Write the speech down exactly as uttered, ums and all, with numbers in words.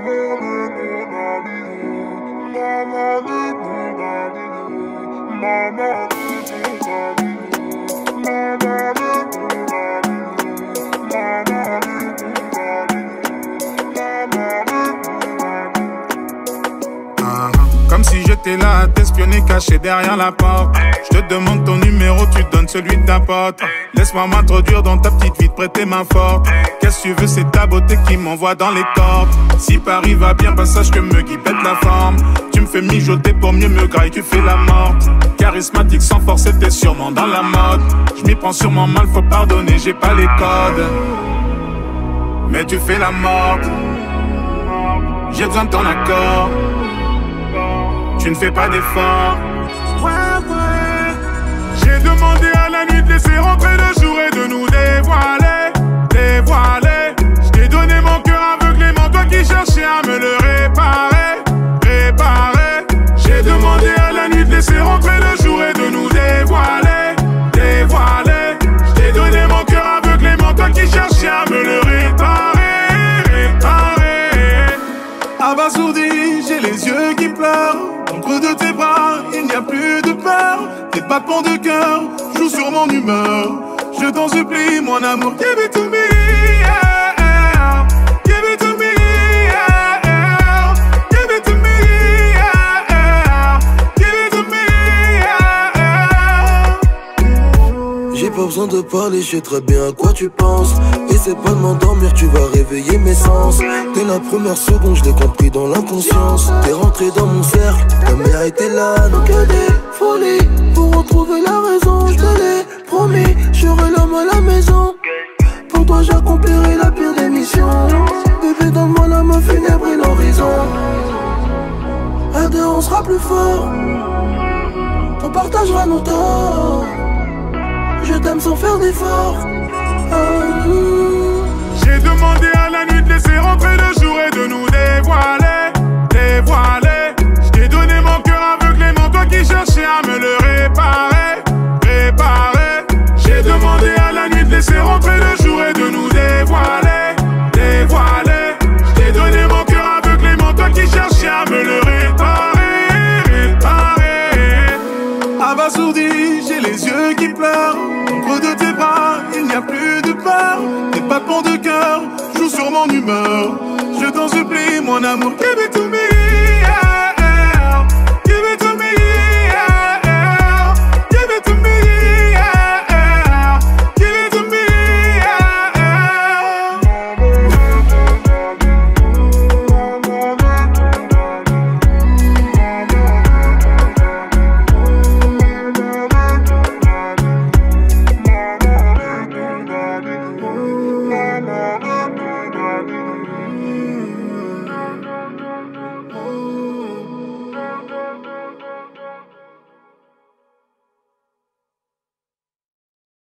Comme si j'étais là à t'espionner caché derrière la porte. Je te demande ton numéro, tu donnes celui de ta pote. Laisse-moi m'introduire dans ta petite vie, te prêter main forte. Qu'est-ce que tu veux, c'est ta beauté qui m'envoie dans les cordes. Si Paris va bien, bah sache que me Guy pète la forme. Tu me fais mijoter pour mieux me grailler, tu fais la morte. Charismatique sans force, t'es sûrement dans la mode. Je m'y prends sûrement mal, faut pardonner, j'ai pas les codes. Mais tu fais la morte. J'ai besoin de ton accord. Tu ne fais pas d'effort. Ouais, ouais. J'ai demandé à la nuit de laisser rentrer le jour et de nous dévoiler, dévoiler. Je t'ai donné mon cœur aveuglément, toi qui cherchais à me le réparer, réparer. J'ai demandé à la nuit de laisser rentrer le jour et de nous dévoiler, dévoiler. Je t'ai donné mon cœur aveuglément, toi qui cherchais à me le réparer, réparer. Abasourdi, j'ai les yeux qui pleurent. Entre de tes bras, il n'y a plus de peur. Tes battements de cœur jouent sur mon humeur. Je t'en supplie, mon amour, give it to me, yeah. Give it to me, yeah. Give it to me, yeah. Give it to me, yeah. J'ai pas besoin de parler, je sais très bien à quoi tu penses. Essaie pas de m'endormir, tu vas réveiller mes sens. Dès la première seconde, je l'ai compris dans l'inconscience. T'es rentré dans mon cercle, ta mère était là. Donc que des folies, pour retrouver la raison. Je te l'ai promis, j'aurai l'homme à la maison. Pour toi j'accomplirai la pire des missions. Bébé, donne-moi la main funèbre et l'horizon. À deux on sera plus fort. On partagera nos torts. Je t'aime sans faire d'efforts. J'ai demandé à la nuit de laisser rentrer le jour et de nous dévoiler, dévoiler. Je t'ai donné mon cœur aveuglément, toi qui cherchais à me le réparer, réparer. J'ai demandé à la nuit de laisser rentrer le jour et de nous dévoiler, dévoiler. Je t'ai donné mon cœur aveuglément, toi qui cherchais à me le réparer, réparer. Abasourdi, j'ai les yeux qui pleurent. Entre de tes bras, il n'y a plus de peur. Tes battements de cœur jouent sur mon humeur. Je t'en supplie, mon amour, give it to